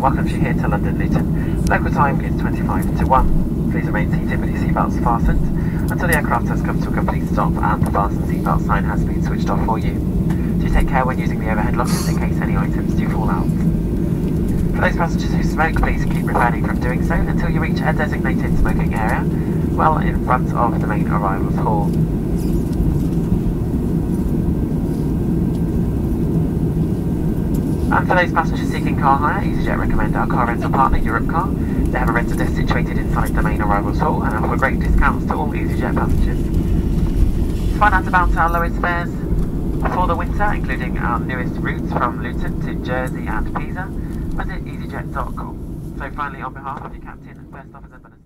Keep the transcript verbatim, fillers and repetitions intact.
welcomes you here to London Luton. Local time is twenty-five to one. Please remain seated with your seatbelts fastened until the aircraft has come to a complete stop and the fasten seatbelt sign has been switched off for you. Do take care when using the overhead lockers in case any items do fall out. For those passengers who smoke, please keep refraining from doing so until you reach a designated smoking area, well in front of the main arrivals hall. And for those passengers seeking car hire, EasyJet recommend our car rental partner, Europcar. They have a rental desk situated inside the main arrivals hall and offer great discounts to all EasyJet passengers. To find out about our lowest fares for the winter, including our newest routes from Luton to Jersey and Pisa, visit easyjet dot com. So finally, on behalf of your captain, first officer,